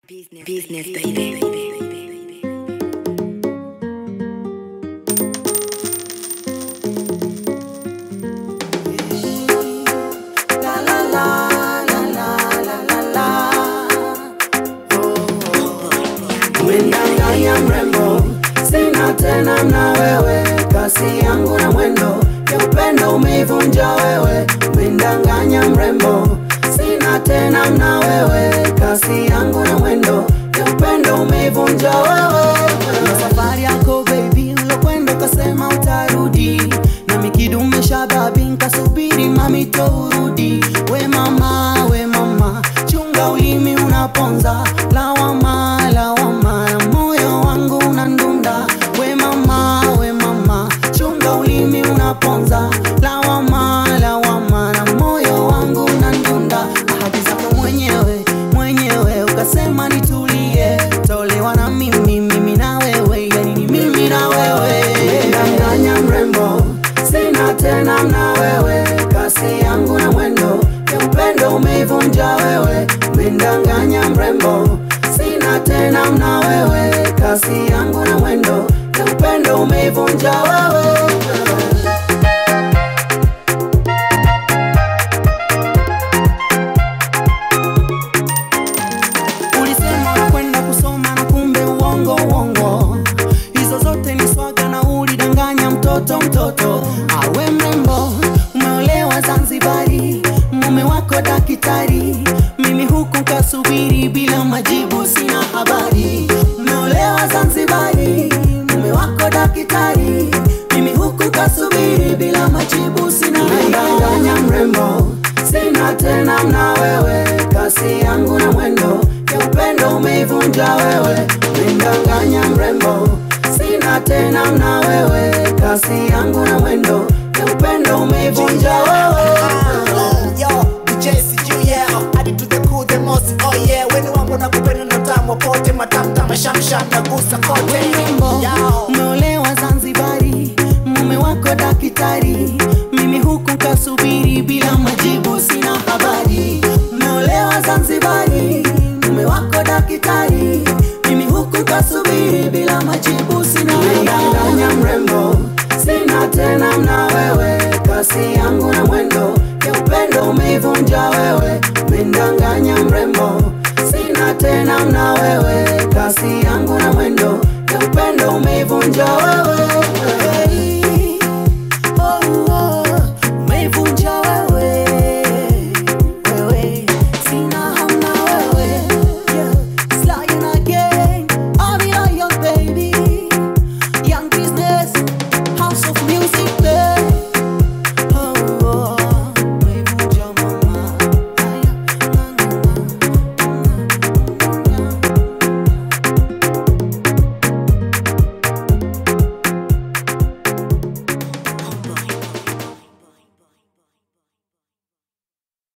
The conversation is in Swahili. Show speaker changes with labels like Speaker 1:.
Speaker 1: Business baby.
Speaker 2: Umedinganya mrembo, sina tena na wewe, kasi yangu na mwendo ya upendo umeivunja wewe. Umedinganya mrembo, sina tena na wewe, kasi yangu na mwendo ya upendo umeivunja wewe. Safari yako baby, ulokwenda kasema utarudi, nami kidume shababi nkasubiri mami torudi. We mama, chunga ulimi unaponza, lawama, moyo wangu unandunda. We mama, chunga ulimi unaponza, lawama, na moyo wangu unandunda. Ahadi zako mwenyewe ukasema nitulie, tolewa na mimi na wewe, yani ni mimi na wewe. Umedinganya mrembo, sina tena na wewe, kasi yangu na mwendo ya upendo umeivunja wewe. Umedinganya mrembo, sina tena na wewe, kasi yangu na mwendo ya upendo umeivunja wewe. Ulisema unakwenda kusoma na kumbe uongo. Hizo zote ni swaga na ulidanganya mtoto. Awe mrembo, umeolewa Zanzibari, mume wako daktari, mimi huku kasubiri bila majibu, sina habari. Umeolewa Zanzibari, mume wako daktari, mimi huku kasubiri bila majibu, sina habari. Umedinganya mrembo, sina tena na wewe, kasi yangu na mwendo ya upendo umeivunja wewe. Umedinganya mrembo, sina tena na wewe, kasi yangu na mwendo ya upendo umeivunja wewe.
Speaker 3: Yo, add it to the cool, the most, oh yeah. Weni wangu na kupenda na tamu pote, matamtama shamsham na gusa kote.
Speaker 2: Umeolewa Zanzibari, mume wako daktari, mimi huku kasubiri bila majibu, sina habari. Umeolewa Zanzibari, mume wako daktari, mimi huku kasubiri bila majibu, sina habari. Umedinganya mrembo, sina tena na wewe, kasi yangu na mwendo ya upendo umeivunja wewe. Umedinganya mrembo, sina tena na wewe, kasi yangu na mwendo ya upendo umeivunja wewe.